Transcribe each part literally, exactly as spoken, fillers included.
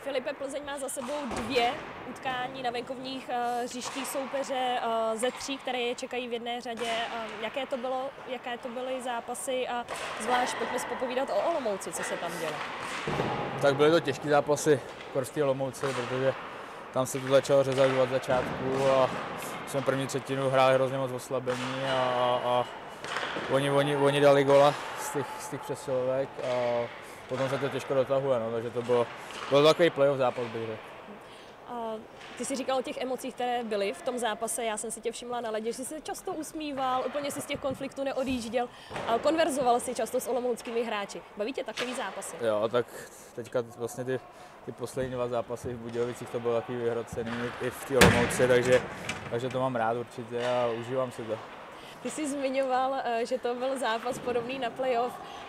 Filipe, Plzeň má za sebou dvě utkání na venkovních uh, hřištích soupeře uh, ze tří, které je čekají v jedné řadě. Uh, jaké to bylo, jaké to byly zápasy a zvlášť pojďme popovídat o Olomouci, co se tam dělo. Tak byly to těžké zápasy v té Olomouci, protože tam se to začalo řezat od začátku a jsme první třetinu hráli hrozně moc oslabení a, a, a oni, oni, oni dali gola z těch, z těch přesilovek a potom se to těžko dotahuje, no, takže to bylo, bylo takový playoff zápas, bych řekl. Ty jsi říkal o těch emocích, které byly v tom zápase, já jsem si tě všimla na ledě, že jsi se často usmíval, úplně si z těch konfliktů neodjížděl, konverzoval si často s olomouckými hráči. Baví tě takový zápasy? Jo, tak teďka vlastně ty, ty poslední dva zápasy v Budějovicích to bylo takový vyhrocený i v té Olomouci, takže, takže to mám rád určitě a užívám si to. Ty jsi zmiňoval, že to byl zápas podobný na playoff.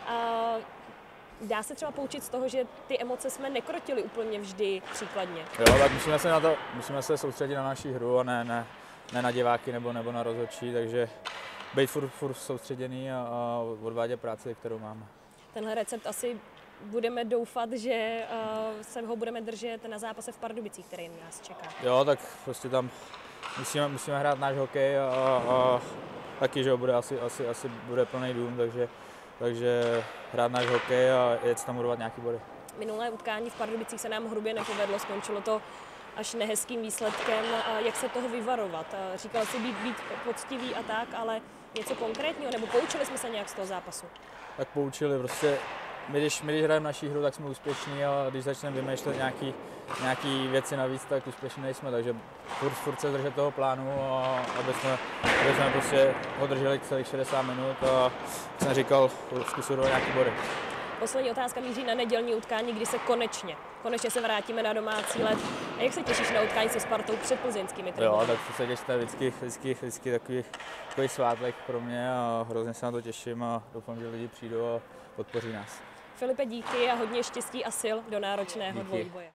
Dá se třeba poučit z toho, že ty emoce jsme nekrotili úplně vždy příkladně? Jo, tak musíme se na to, musíme se soustředit na naši hru a ne, ne, ne na diváky nebo, nebo na rozhodčí, takže být furt, furt soustředěný a, a odvádět práci, kterou máme. Tenhle recept asi budeme doufat, že uh, se ho budeme držet na zápase v Pardubicích, který nás čeká. Jo, tak prostě tam musíme, musíme hrát náš hokej a, a, a taky, že bude asi, asi, asi bude plný dům, takže Takže hrát náš hokej a jet tam urvat nějaký body. Minulé utkání v Pardubicích se nám hrubě nepovedlo, skončilo to až nehezkým výsledkem. Jak se toho vyvarovat? Říkal jsi být, být poctivý a tak, ale něco konkrétního? Nebo poučili jsme se nějak z toho zápasu? Tak poučili, prostě my když, my, když hrajeme naší hru, tak jsme úspěšní a když začneme vymýšlet nějaký, nějaký věci navíc, tak úspěšní nejsme, takže furt, furt se držet toho plánu, a aby jsme, aby jsme prostě ho drželi celých šedesát minut a jsem říkal, zkusit do nějaký body. Poslední otázka míří na nedělní utkání, kdy se konečně, konečně se vrátíme na domácí led. A jak se těšíš na utkání se Spartou před plzeňskými tribunami? Jo, tak se těšte vždycky, vždycky, vždycky takový, takový svátek pro mě a hrozně se na to těším a doufám, že lidi přijdou a podpoří nás. Filipe, díky a hodně štěstí a sil do náročného dvojboje.